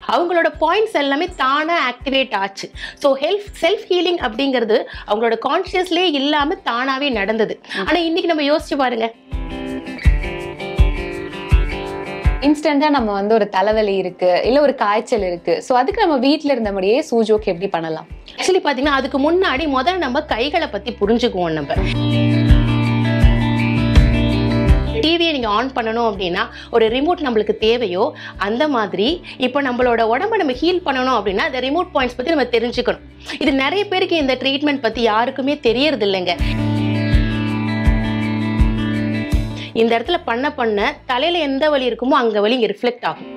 அவங்களோட பாயிண்ட்ஸ் எல்லாமே தானாக ஆக்டிவேட் ஆச்சு. ஸோ செல்ஃப் ஹீலிங் அப்படிங்கிறது அவங்களோட கான்ஷியஸ்லேயே இல்லாமல் தானாகவே நடந்தது. ஆனால் இன்னைக்கு நம்ம யோசிச்சு பாருங்க, இன்ஸ்டன்டா நம்ம வந்து ஒரு தலைவலி இருக்கு, இல்ல ஒரு காய்ச்சல் இருக்கு, ஸோ அதுக்கு நம்ம வீட்டில் இருந்தபடியே சூஜோக் எப்படி பண்ணலாம்? ஆக்சுவலி பார்த்தீங்கன்னா அதுக்கு முன்னாடி முதல்ல நம்ம கைகளை பற்றி புரிஞ்சுக்குவோம். நம்ம டிவியை நீங்கள் ஆன் பண்ணணும் அப்படின்னா ஒரு ரிமோட் நம்மளுக்கு தேவையோ அந்த மாதிரி இப்போ நம்மளோட உடம்பை நம்ம ஹீல் பண்ணணும் அப்படின்னா அந்த ரிமோட் பாயிண்ட்ஸ் பற்றி நம்ம தெரிஞ்சுக்கணும். இது நிறைய பேருக்கு இந்த ட்ரீட்மெண்ட் பற்றி யாருக்குமே தெரியறது இல்லைங்க. இந்த இடத்துல பண்ண தலையில எந்த வலி இருக்குமோ அங்கே வலி இங்கே ரிஃப்ளெக்ட் ஆகும்.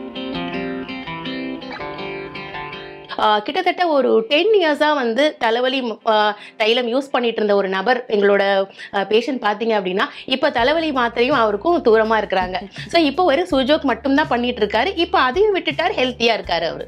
கிட்டத்தட்ட ஒரு 10 இயர்ஸாக வந்து தலைவலி தைலம் யூஸ் பண்ணிட்டு இருந்த ஒரு நபர் எங்களோட பேஷண்ட் பார்த்தீங்க அப்படின்னா இப்போ தலைவலி மாத்திரையும் அவருக்கும் தூரமாக இருக்கிறாங்க. ஸோ இப்போ ஒரு சூஜோக் மட்டும்தான் பண்ணிட்டு இருக்காரு. இப்போ அதையும் விட்டுட்டார், ஹெல்த்தியாக இருக்காரு அவர்.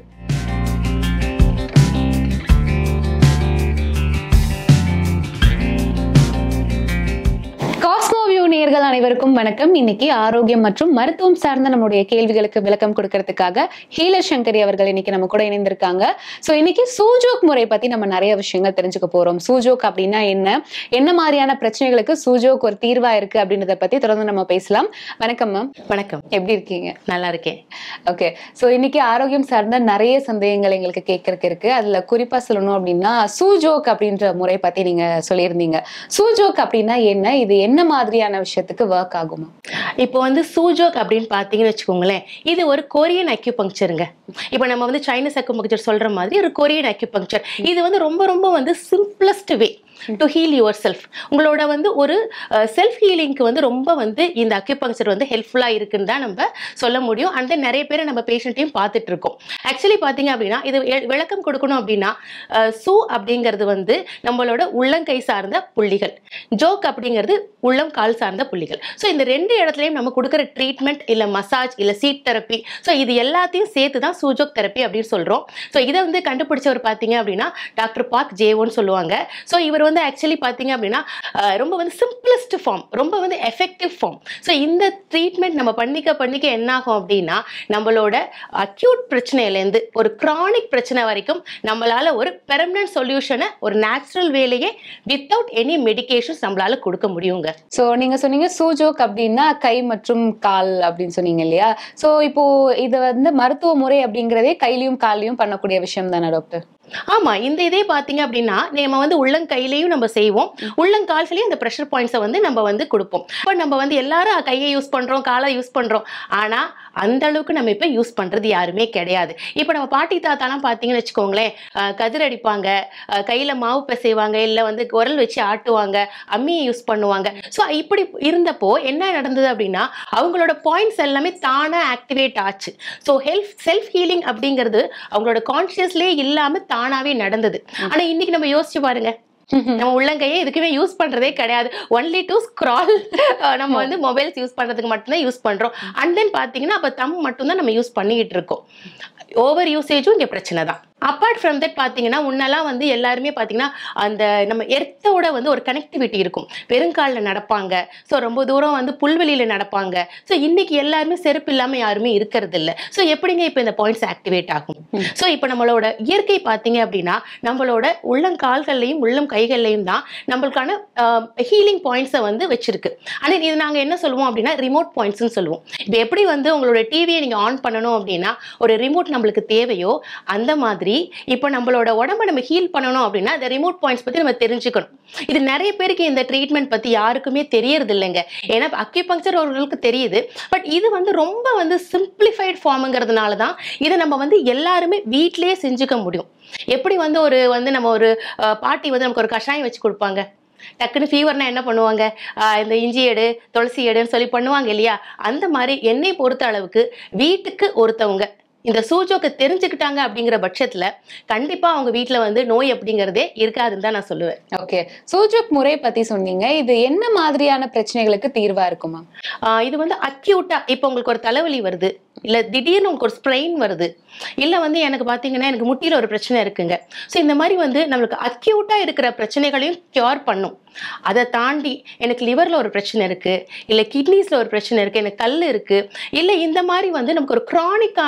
காஸ்மோவியூ நேயர்கள் அனைவருக்கும் வணக்கம். இன்னைக்கு ஆரோக்கியம் மற்றும் மருத்துவம் சார்ந்த நம்மளுடைய கேள்விகளுக்கு விளக்கம் கொடுக்கறதுக்காக ஹீலர் சங்கரி அவர்கள் இன்னைக்கு நம்ம கூட இணைந்திருக்காங்க. ஸோ இன்னைக்கு சூஜோக் முறை பத்தி நம்ம நிறைய விஷயங்கள் தெரிஞ்சுக்க போறோம். சூஜோக் அப்படின்னா என்ன மாதிரியான பிரச்சனைகளுக்கு சூஜோக் ஒரு தீர்வா இருக்கு அப்படின்றத பத்தி தொடர்ந்து நம்ம பேசலாம். வணக்கம் மேம். வணக்கம். எப்படி இருக்கீங்க? நல்லா இருக்கேன். ஓகே. ஸோ இன்னைக்கு ஆரோக்கியம் சார்ந்த நிறைய சந்தேகங்கள் எங்களுக்கு கேட்கறதுக்கு இருக்கு. அதுல குறிப்பா சொல்லணும் அப்படின்னா சூஜோக் அப்படின்ற முறை பத்தி நீங்க சொல்லியிருந்தீங்க. சூஜோக் அப்படின்னா என்ன, இது என்ன மாதிரியான விஷயத்துக்கு ஒர்க் ஆகுமா? இப்போ வந்து சூஜோக் அப்படின்னு பார்த்தீங்கன்னு வச்சுக்கோங்களேன், இது ஒரு கொரியன் அக்யூபங்க்சருங்க. இப்போ நம்ம வந்து சைனீஸ் அக்யூபங்க்சர் சொல்ற மாதிரி ஒரு கொரியன் அக்யூபங்க்சர். இது வந்து ரொம்ப வந்து simplest way to heal yourself. உங்களோட வந்து ஒரு செல்ஃப் ஹீலிங்க்கு வந்து ரொம்ப வந்து இந்த அக்யூபங்க்சர் வந்து ஹெல்ப்ஃபுல்லாக இருக்குன்னு தான் நம்ம சொல்ல முடியும். அண்ட் தென் நிறைய பேர் நம்ம பேஷண்ட்டையும் பார்த்துட்டு இருக்கோம். ஆக்சுவலி பார்த்தீங்க அப்படின்னா இது விளக்கம் கொடுக்கணும் அப்படின்னா சூ அப்படிங்கிறது வந்து நம்மளோட உள்ளங்கை சார்ந்த புள்ளிகள், ஜோக் அப்படிங்கிறது உள்ளம் கால் சார்ந்த புள்ளிகள். ஸோ இந்த ரெண்டு இடத்துலையும் நம்ம கொடுக்குற ட்ரீட்மெண்ட் இல்லை மசாஜ் இல்லை சீட் தெரப்பி, ஸோ இது எல்லாத்தையும் சேர்த்து தான் சூஜோக் தெரப்பி அப்படின்னு சொல்கிறோம். ஸோ இதை வந்து கண்டுபிடிச்சவர் பார்த்தீங்க அப்படின்னா டாக்டர் பார்க் ஜேவோன்னு சொல்லுவாங்க. ஸோ இவர் வந்து ஆக்சுவலி பார்த்தீங்க அப்படின்னா ரொம்ப வந்து சிம்பிளஸ்ட் ஃபார்ம், ரொம்ப வந்து எஃபெக்டிவ் ஃபார்ம். ஸோ இந்த ட்ரீட்மெண்ட் நம்ம பண்ணிக்க என்ன ஆகும் அப்படின்னா நம்மளோட அக்யூட் பிரச்சனையிலேருந்து ஒரு கிரானிக் பிரச்சனை வரைக்கும் நம்மளால ஒரு பெர்மனன்ட் சொல்யூஷனை ஒரு நேச்சுரல் வேலையே வித்தவுட் எனி மெடிகேஷன்ஸ் நம்மளால கொடுக்க முடியுங்க. ஸோ நீங்க சொன்னீங்க சூஜோக் அப்படின்னா கை மற்றும் கால் அப்படின்னு சொன்னீங்க இல்லையா? ஸோ இப்போ இது வந்து மருத்துவ முறை அப்படிங்கிறதே கையிலையும் காலையும் பண்ணக்கூடிய விஷயம் தானே டாக்டர்? ஆமா, இந்த இதே பாத்தீங்க அப்படின்னா நம்ம வந்து உள்ளங்கையிலையும் நம்ம செய்வோம், உள்ளங்கால்களையும் அந்த ப்ரெஷர் பாயிண்ட்ஸை வந்து நம்ம வந்து கொடுப்போம். இப்போ நம்ம வந்து எல்லாரும் கையை யூஸ் பண்றோம், காலை யூஸ் பண்றோம், ஆனா அந்த அளவுக்கு நம்ம இப்ப யூஸ் பண்றது யாருமே கிடையாது. இப்போ நம்ம பாட்டி தாத்தாலாம் பாத்தீங்கன்னு வச்சுக்கோங்களேன், கதிர் அடிப்பாங்க, கையில மாவு பிசைவாங்க, இல்ல வந்து குரல் வச்சு ஆட்டுவாங்க, அம்மியை யூஸ் பண்ணுவாங்க. ஸோ இப்படி இருந்தப்போ என்ன நடந்தது அப்படின்னா அவங்களோட பாயிண்ட்ஸ் எல்லாமே தானா ஆக்டிவேட் ஆச்சு. ஸோ செல்ஃப் ஹீலிங் அப்படிங்கிறது அவங்களோட கான்ஷியஸ்லேயே இல்லாம தானாவே நடந்தது. ஆனா இன்னைக்கு நம்ம யோசிச்சு பாருங்க, நம்ம உள்ளங்கையே இதுக்குமே யூஸ் பண்றதே கிடையாது. ஒன்லி டு ஸ்க்ரால் நம்ம வந்து மொபைல்ஸ் யூஸ் பண்றதுக்கு மட்டும்தான் யூஸ் பண்றோம். அண்ட் தென் பாத்தீங்கன்னா அப்ப தம் மட்டும்தான் நம்ம யூஸ் பண்ணிக்கிட்டு இருக்கோம். ஓவர் யூசேஜும் இங்க பிரச்சனை தான். அப்பார்ட் ஃப்ரம் தட் பார்த்தீங்கன்னா முன்னெல்லாம் வந்து எல்லாருமே பார்த்தீங்கன்னா அந்த நம்ம எர்த்தோட வந்து ஒரு கனெக்டிவிட்டி இருக்கும். பெருங்காலில் நடப்பாங்க, ஸோ ரொம்ப தூரம் வந்து புல்வெளியில் நடப்பாங்க. ஸோ இன்னைக்கு எல்லாருமே செருப்பு இல்லாமல் யாருமே இருக்கிறது இல்லை. ஸோ எப்படிங்க இப்போ இந்த பாயிண்ட்ஸ் ஆக்டிவேட் ஆகும்? ஸோ இப்போ நம்மளோட இயற்கை பார்த்தீங்க அப்படின்னா நம்மளோட உள்ளங்கால்கள்லையும் உள்ளம் கைகள்லையும் தான் நம்மளுக்கான ஹீலிங் பாயிண்ட்ஸை வந்து வச்சிருக்கு. ஆனால் இது நாங்கள் என்ன சொல்லுவோம் அப்படின்னா ரிமோட் பாயிண்ட்ஸ்ன்னு சொல்லுவோம். இப்போ எப்படி வந்து உங்களோட டிவியை நீங்கள் ஆன் பண்ணணும் அப்படின்னா ஒரு ரிமோட் நம்மளுக்கு தேவையோ அந்த மாதிரி இப்போ நம்மளோட உடம்பை நம்ம ஹீல் பண்ணணும் அப்படின்னா அந்த ரிமோட் பாயிண்ட்ஸ் பத்தி நம்ம தெரிஞ்சுக்கணும். இது நிறைய பேருக்கு இந்த ட்ரீட்மெண்ட் பத்தி யாருக்குமே தெரியறது இல்லைங்க. ஏன்னா அக்யூபங்க்சர் அவர்களுக்கு தெரியுது, பட் இது வந்து ரொம்ப வந்து சிம்பிளிஃபைட் ஃபார்ம்ங்கிறதுனால தான் இதை நம்ம வந்து எல்லாருமே வீட்டிலேயே செஞ்சுக்க முடியும். எப்படி வந்து நம்ம ஒரு பாட்டி வந்து நமக்கு ஒரு கஷாயம் வச்சு கொடுப்பாங்க, டக்குன்னு ஃபீவர்னா என்ன பண்ணுவாங்க, இந்த இஞ்சி எடு துளசி எடுன்னு சொல்லி பண்ணுவாங்க இல்லையா? அந்த மாதிரி என்னை பொறுத்த அளவுக்கு வீட்டுக்கு ஒருத்தவங்க இந்த சூஜோக்கு தெரிஞ்சுக்கிட்டாங்க அப்படிங்கிற பட்சத்துல கண்டிப்பா அவங்க வீட்டுல வந்து நோய் அப்படிங்கறதே இருக்காதுன்னு தான் நான் சொல்லுவேன். ஓகே, சூஜோக் முறை பத்தி சொன்னீங்க. இது என்ன மாதிரியான பிரச்சனைகளுக்கு தீர்வா இருக்குமா? இது வந்து அக்யூட்டா இப்போ உங்களுக்கு ஒரு தலைவலி வருது, இல்ல திடீர்னு உங்களுக்கு ஒரு ஸ்ப்ரெயின் வருது, இல்ல வந்து எனக்கு பாத்தீங்கன்னா எனக்கு முட்டியில ஒரு பிரச்சனை இருக்குங்க. ஸோ இந்த மாதிரி வந்து நம்மளுக்கு அக்யூட்டா இருக்கிற பிரச்சனைகளையும் கியூர் பண்ணும். அதை தாண்டி எனக்கு லிவர்ல ஒரு பிரச்சனை இருக்கு, இல்ல கிட்னிஸ்ல ஒரு பிரச்சனை இருக்கு, எனக்கு கல் இருக்கு, இல்ல இந்த மாதிரி வந்து நமக்கு ஒரு கிரானிக்கான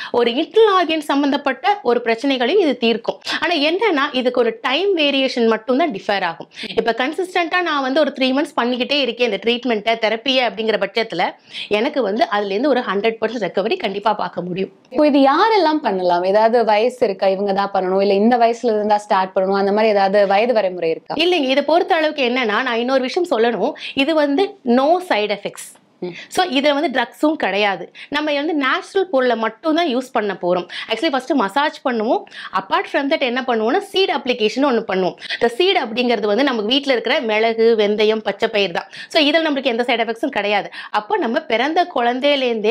ஒரு இன்டர்னல் ஆர்கன் சம்பந்தப்பட்ட ஒரு பிரச்சனைகளையும் இது தீர்க்கும். ஆனா என்னன்னா இதுக்கு ஒரு டைம் வேரியேஷன் மட்டும் தான் டிஃபர் ஆகும். இப்ப கன்சிஸ்டன்டா நான் வந்து ஒரு 3 months பண்ணிக்கிட்டே இருக்கேன் இந்த ட்ரீட்மெண்ட்டை தெரப்பியை அப்படிங்கிற பட்சத்துல எனக்கு வந்து அதுல இருந்து ஒரு 100% ரெக்கவரி கண்டிப்பா பார்க்க முடியும். இப்போ இது யாரெல்லாம் பண்ணலாம்? ஏதாவது வயசு இருக்கா, இவங்க தான் பண்ணணும், இல்ல இந்த வயசுல இருந்தா ஸ்டார்ட் பண்ணணும், அந்த மாதிரி ஏதாவது வயது வரைமுறை இருக்கா? இல்லைங்க, இதை பொறுத்த அளவுக்கு என்னன்னா நான் இன்னொரு விஷயம் சொல்லணும். இது வந்து நோ சைடு எஃபெக்ட்ஸ். ஸோ இதில் வந்து ட்ரக்ஸும் கிடையாது. நம்ம வந்து நேச்சுரல் பொருளை மட்டும் தான் யூஸ் பண்ண போகிறோம். ஆக்சுவலி ஃபஸ்ட்டு மசாஜ் பண்ணுவோம். அப்பார்ட் ஃப்ரம் தட் என்ன பண்ணுவோம்னா சீட் அப்ளிகேஷன் ஒன்று பண்ணுவோம். இந்த சீட் அப்படிங்கிறது வந்து நமக்கு வீட்டில் இருக்கிற மிளகு, வெந்தயம், பச்சை பயிர் தான். ஸோ இதில் நம்மளுக்கு எந்த சைடு எஃபெக்ட்ஸும் கிடையாது. அப்போ நம்ம பிறந்த குழந்தையிலேருந்தே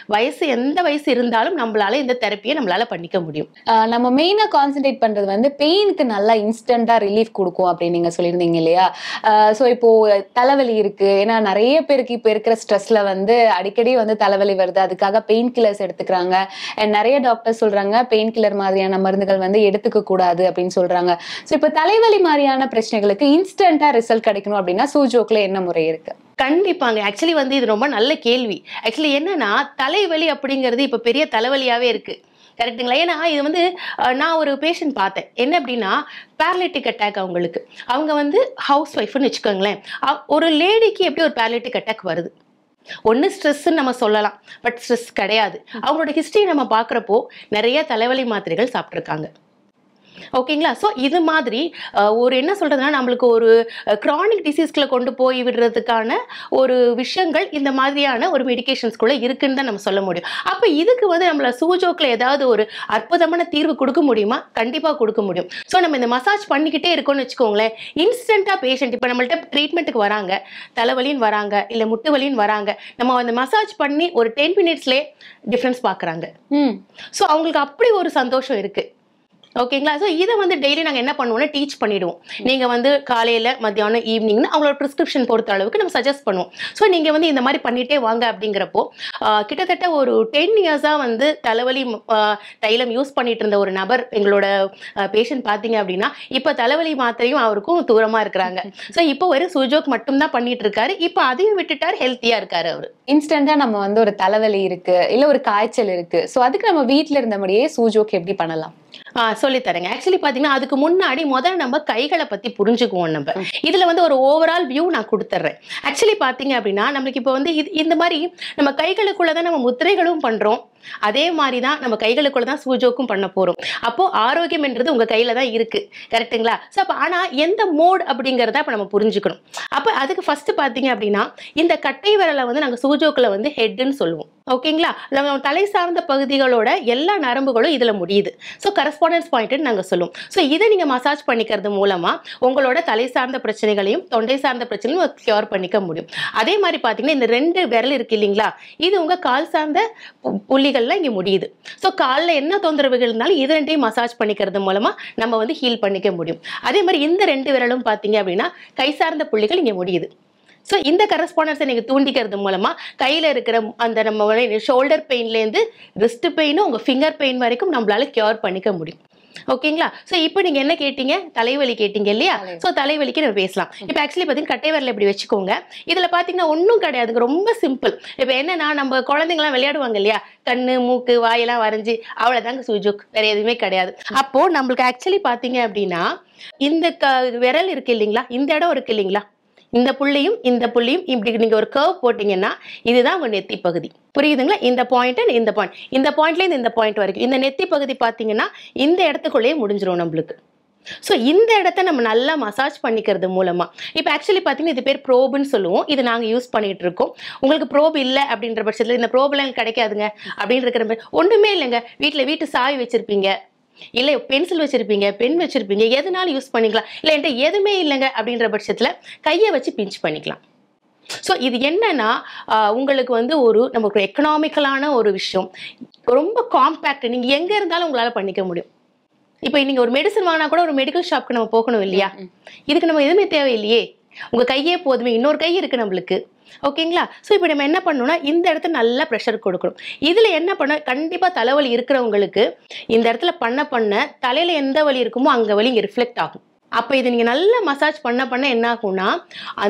எந்த வயசு இருந்தாலும் நம்மளால இந்த தெரப்பியை நம்மளால பண்ணிக்க முடியும். நம்ம மெயினாக கான்சென்ட்ரேட் பண்ணுறது வந்து பெயினுக்கு நல்லா இன்ஸ்டண்ட்டாக ரிலீஃப் கொடுக்கும் அப்படின்னு நீங்கள் சொல்லியிருந்தீங்க இல்லையா? ஸோ இப்போ தலைவலி இருக்கு, ஏன்னா நிறைய பேருக்கு இப்போ இருக்கிற ஸ்ட்ரெஸ்ல வந்து அடிக்கடி வந்து தலைவலி வருது, அதுக்காக பெயின் கில்லர்ஸ் எடுத்துக்கிறாங்க. நிறைய டாக்டர் சொல்றாங்க பெயின் கில்லர் மாதிரியான மருந்துகள் வந்து எடுத்துக்க கூடாது அப்படின்னு சொல்றாங்க. ஸோ இப்போ தலைவலி மாதிரியான பிரச்சனைகளுக்கு இன்ஸ்டன்டா ரிசல்ட் கிடைக்கணும் அப்படின்னா சூஜோக்ல என்ன முறை இருக்கு? கண்டிப்பாங்க. ஆக்சுவலி வந்து இது ரொம்ப நல்ல கேள்வி. ஆக்சுவலி என்னன்னா தலைவலி அப்படிங்கிறது இப்ப பெரிய தலைவலியாவே இருக்கு. கரெக்டுங்களா? ஏன்னா இது வந்து நான் ஒரு பேஷண்ட் பார்த்தேன். என்ன அப்படின்னா பேரலிட்டிக் அட்டாக். அவங்க வந்து ஹவுஸ் ஒய்ஃப்னு வச்சுக்கோங்களேன். ஒரு லேடிக்கு எப்படி ஒரு பேரலிட்டிக் அட்டாக் வருது? ஒன்று ஸ்ட்ரெஸ்ன்னு நம்ம சொல்லலாம், பட் ஸ்ட்ரெஸ் கிடையாது. அவங்களோட ஹிஸ்டரி நம்ம பார்க்குறப்போ நிறைய தலைவலி மாத்திரைகள் சாப்பிட்ருக்காங்க. ஓகேங்களா? ஸோ இது மாதிரி ஒரு என்ன சொல்றதுன்னா நம்மளுக்கு ஒரு கிரானிக் டிசீஸ்களை கொண்டு போய் விடுறதுக்கான ஒரு விஷயங்கள் இந்த மாதிரியான ஒரு மெடிகேஷன்ஸ்குள்ள இருக்குன்னு தான் நம்ம சொல்ல முடியும். அப்போ இதுக்கு வந்து நம்மள சூஜோக்கில் ஏதாவது ஒரு அற்புதமான தீர்வு கொடுக்க முடியுமா? கண்டிப்பாக கொடுக்க முடியும். ஸோ நம்ம இந்த மசாஜ் பண்ணிக்கிட்டே இருக்கோம்னு வச்சுக்கோங்களேன், இன்ஸ்டன்ட்டாக பேஷண்ட் இப்போ நம்மள்ட்ட ட்ரீட்மெண்ட்டுக்கு வராங்க, தலைவலின்னு வராங்க, இல்லை முட்டு வலின்னு வராங்க, நம்ம அந்த மசாஜ் பண்ணி ஒரு 10 minutesலேயே டிஃப்ரென்ஸ் பார்க்குறாங்க. ஸோ அவங்களுக்கு அப்படி ஒரு சந்தோஷம் இருக்குது. ஓகேங்களா? ஸோ இதை வந்து டெய்லி நாங்கள் என்ன பண்ணுவோம்னா டீச் பண்ணிவிடுவோம். நீங்கள் வந்து காலையில், மத்தியானம், ஈவினிங்னு அவங்களோட ப்ரிஸ்கிரிப்ஷன் பொறுத்த அளவுக்கு நம்ம சஜஸ்ட் பண்ணுவோம். ஸோ நீங்கள் வந்து இந்த மாதிரி பண்ணிகிட்டே வாங்க அப்படிங்கிறப்போ கிட்டத்தட்ட ஒரு 10 years-ஆக வந்து தலைவலி தைலம் யூஸ் பண்ணிட்டு இருந்த ஒரு நபர் எங்களோட பேஷண்ட் பார்த்தீங்க அப்படின்னா இப்போ தலைவலி மாத்திரையும் அவருக்கும் தூரமாக இருக்கிறாங்க. ஸோ இப்போ ஒரு சூஜோக் மட்டும்தான் பண்ணிட்டு இருக்காரு. இப்போ அதையும் விட்டுட்டார், ஹெல்த்தியாக இருக்காரு அவர். இன்ஸ்டன்டா நம்ம வந்து ஒரு தலைவலி இருக்கு, இல்லை ஒரு காய்ச்சல் இருக்கு, ஸோ அதுக்கு நம்ம வீட்டில் இருந்தபடியே சூஜோக் எப்படி பண்ணலாம்? சொல்லித்தரேங்க. ஆக்சுவலி பார்த்தீங்கன்னா அதுக்கு முன்னாடி முதல்ல நம்ம கைகளை பற்றி புரிஞ்சுக்குவோம். நம்ம இதில் வந்து ஒரு ஓவரால் வியூ நான் கொடுத்துட்றேன். ஆக்சுவலி பார்த்தீங்க அப்படின்னா நம்மளுக்கு இப்போ வந்து இந்த மாதிரி நம்ம கைகளுக்குள்ள தான் நம்ம முத்திரைகளும் பண்ணுறோம், அதே மாதிரி தான் நம்ம கைகளுக்குள்ள தான் சூஜோக்கும் பண்ண போகிறோம். அப்போது ஆரோக்கியம் என்றது உங்கள் கையில் தான் இருக்குது. கரெக்டுங்களா? ஸோ அப்போ ஆனால் எந்த மோட் அப்படிங்கிறத இப்போ நம்ம புரிஞ்சுக்கணும். அப்போ அதுக்கு ஃபஸ்ட்டு பார்த்தீங்க அப்படின்னா இந்த கட்டை விரலை வந்து நாங்கள் சூஜோக்கில் வந்து ஹெட்டுன்னு சொல்லுவோம். ஓகேங்களா? நம்ம தலை சார்ந்த பகுதிகளோட எல்லா நரம்புகளும் இதில் முடியுது. ஸோ கரஸ்பாண்டன்ஸ் பாயிண்ட்னு நாங்கள் சொல்லுவோம். ஸோ இதை நீங்கள் மசாஜ் பண்ணிக்கிறது மூலமாக உங்களோட தலை சார்ந்த பிரச்சனைகளையும் தொண்டை சார்ந்த பிரச்சனையும் கியூர் பண்ணிக்க முடியும். அதே மாதிரி பார்த்தீங்கன்னா இந்த 2 விரல் இருக்கு இல்லைங்களா, இது உங்கள் கால் சார்ந்த புள்ளிகள்லாம் இங்கே முடியுது. ஸோ காலில் என்ன தொந்தரவுகள் இருந்தாலும் இது 2ஐயும் மசாஜ் பண்ணிக்கிறது மூலமாக நம்ம வந்து ஹீல் பண்ணிக்க முடியும். அதே மாதிரி இந்த 2 விரலும் பார்த்தீங்க அப்படின்னா கை சார்ந்த புள்ளிகள் இங்கே முடியுது. ஸோ இந்த கரஸ்பாண்டன்ஸை நீங்கள் தூண்டிக்கிறது மூலமாக கையில் இருக்கிற அந்த நம்ம ஷோல்டர் பெயின்லேருந்து ரிஸ்ட் பெயினும் உங்கள் ஃபிங்கர் பெயின் வரைக்கும் நம்மளால கியூர் பண்ணிக்க முடியும். ஓகேங்களா? ஸோ இப்போ நீங்கள் என்ன கேட்டீங்க? தலைவலி கேட்டீங்க இல்லையா? ஸோ தலைவலிக்கு நம்ம பேசலாம். இப்போ ஆக்சுவலி பார்த்தீங்கன்னா கட்டை விரலை இப்படி வச்சுக்கோங்க. இதில் பார்த்தீங்கன்னா ஒன்றும் கிடையாதுங்க, ரொம்ப சிம்பிள். இப்போ என்னன்னா நம்ம குழந்தைங்களாம் விளையாடுவாங்க இல்லையா, கண்ணு, மூக்கு, வாயெல்லாம் வரைஞ்சி, அவ்வளோதாங்க சூஜோக், வேறு எதுவுமே கிடையாது. அப்போது நம்மளுக்கு ஆக்சுவலி பார்த்தீங்க அப்படின்னா இந்த விரல் இருக்கு இல்லைங்களா, இந்த இடம் இருக்கு இல்லைங்களா, இந்த புள்ளியும் இந்த புள்ளியும் இப்படி நீங்க ஒரு கர்வ் போட்டீங்கன்னா இதுதான் உங்க நெத்தி பகுதி. புரியுதுங்களா? இந்த பாயிண்ட் இந்த பாயிண்ட், இந்த பாயிண்ட்லேருந்து இந்த பாயிண்ட் வரைக்கும் இந்த நெத்தி பகுதி பார்த்தீங்கன்னா இந்த இடத்துக்குள்ளேயே முடிஞ்சிடும் நம்மளுக்கு. ஸோ இந்த இடத்த நம்ம நல்லா மசாஜ் பண்ணிக்கிறது மூலமா இப்போ ஆக்சுவலி பார்த்தீங்கன்னா இது பேர் ப்ரோப்னு சொல்லுவோம். இது நாங்கள் யூஸ் பண்ணிட்டு இருக்கோம். உங்களுக்கு ப்ரோப் இல்லை அப்படின்ற பட்சத்தில் இந்த ப்ரோப்லாம் கிடைக்காதுங்க அப்படின்னு இருக்கிற ஒன்றுமே இல்லைங்க. வீட்டு சாவி வச்சிருப்பீங்க, இல்லை பென்சில் வச்சிருப்பீங்க, பென் வச்சிருப்பீங்க, எதுனாலும் யூஸ் பண்ணிக்கலாம். இல்லை என்கிட்ட எதுவுமே இல்லைங்க அப்படின்ற பட்சத்தில் கையை வச்சு பிஞ்ச் பண்ணிக்கலாம். ஸோ இது என்னன்னா உங்களுக்கு வந்து நமக்கு எக்கனாமிக்கலான ஒரு விஷயம், ரொம்ப காம்பேக்ட், நீங்கள் எங்கே இருந்தாலும் உங்களால் பண்ணிக்க முடியும். இப்போ நீங்கள் ஒரு மெடிசன் வாங்கினா கூட ஒரு மெடிக்கல் ஷாப்க்கு நம்ம போகணும் இல்லையா, இதுக்கு நம்ம எதுவுமே தேவையில்லையே, உங்கள் கையே போதுமே, இன்னொரு கை இருக்குது நம்மளுக்கு. ஓகேங்களா? ஸோ இப்போ நம்ம என்ன பண்ணணும்னா இந்த இடத்துல நல்லா ப்ரெஷர் கொடுக்கணும். இதில் என்ன பண்ண, கண்டிப்பாக தலைவலி இருக்கிறவங்களுக்கு இந்த இடத்துல பண்ண தலையில் எந்த வலி இருக்குமோ அங்கே வலி இங்கே ரிஃப்ளெக்ட் ஆகும். அப்போ இதை நீங்கள் நல்லா மசாஜ் பண்ண என்ன ஆகும்னா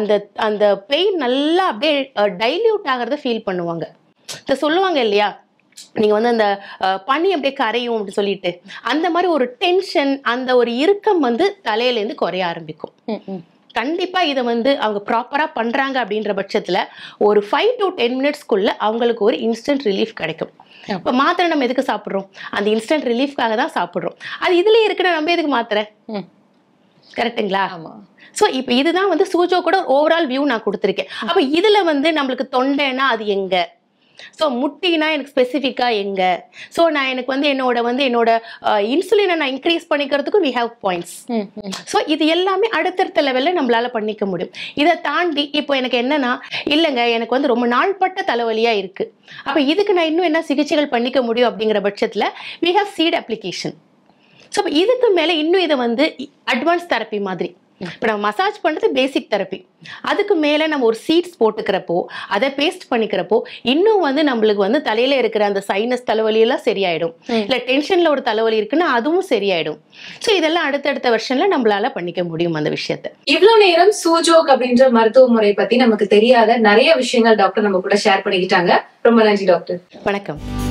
அந்த பெயின் நல்லா அப்படியே டைல்யூட் ஆகிறத ஃபீல் பண்ணுவாங்க. இதை சொல்லுவாங்க இல்லையா, நீங்க வந்து அந்த பனி அப்படியே கரையும் அப்படின்னு சொல்லிட்டு அந்த மாதிரி ஒரு டென்ஷன், அந்த ஒரு இறுக்கம் வந்து தலையில இருந்து குறைய ஆரம்பிக்கும். கண்டிப்பா இதை வந்து அவங்க ப்ராப்பரா பண்றாங்க அப்படின்ற பட்சத்துல ஒரு 5 to 10 மினிட்ஸ்க்குள்ள அவங்களுக்கு ஒரு இன்ஸ்டன்ட் ரிலீஃப் கிடைக்கும். இப்ப மாத்திரை நம்ம எதுக்கு சாப்பிடுறோம்? அந்த இன்ஸ்டன்ட் ரிலீஃப்காக தான் சாப்பிடுறோம். அது இதுலயே இருக்குன்னா நம்ம எதுக்கு மாத்திரை? கரெக்டுங்களா? சோ இப்ப இதுதான் வந்து சூஜோ கூட ஓவரால் வியூ நான் கொடுத்திருக்கேன். அப்ப இதுல வந்து நம்மளுக்கு தொண்டைனா அது எங்க, சோ முட்டினா எனக்கு ஸ்பெசிஃபிக்கா எங்க, சோ நான் எனக்கு வந்து என்னோட இன்சுலினை நான் இன்க்ரீஸ் பண்ணிக்கிறதுக்கு we have points. சோ இது எல்லாமே அடுத்தடுத்த லெவல்ல நம்மளால பண்ணிக்க முடியும். இதை தாண்டி இப்போ எனக்கு என்னன்னா, இல்லைங்க எனக்கு வந்து ரொம்ப நாள்பட்ட தலைவலியா இருக்கு, அப்ப இதுக்கு நான் இன்னும் என்ன சிகிச்சைகள் பண்ணிக்க முடியும் அப்படிங்கிற பட்சத்துல we have seed application. So இதுக்கு மேல இன்னும் இதை வந்து அட்வான்ஸ் தெரப்பி மாதிரி, இப்போ நம்ம மசாஜ் பண்றது பேசிக் தெரப்பி, அதுக்கு மேல நம்ம ஒரு சீட்ஸ் போட்டுக்கிறப்போ அதை பேஸ்ட் பண்ணிக்கிறப்போ இன்னும் வந்து நம்மளுக்கு வந்து தலையில இருக்கிற அந்த சைனஸ் தலைவலி எல்லாம் சரியாயிடும். இல்ல டென்ஷன்ல ஒரு தலைவலி இருக்குன்னா அதுவும் சரியாயிடும். சோ இதெல்லாம் அடுத்தடுத்த வருஷன்ல நம்மளால பண்ணிக்க முடியும் அந்த விஷயத்தை. இவ்வளவு நேரம் சூஜோக் அப்படின்ற மருத்துவ முறை பத்தி நமக்கு தெரியாத நிறைய விஷயங்கள் டாக்டர் நம்ம கூட ஷேர் பண்ணிக்கிட்டாங்க. ரொம்ப நன்றி டாக்டர். வணக்கம்.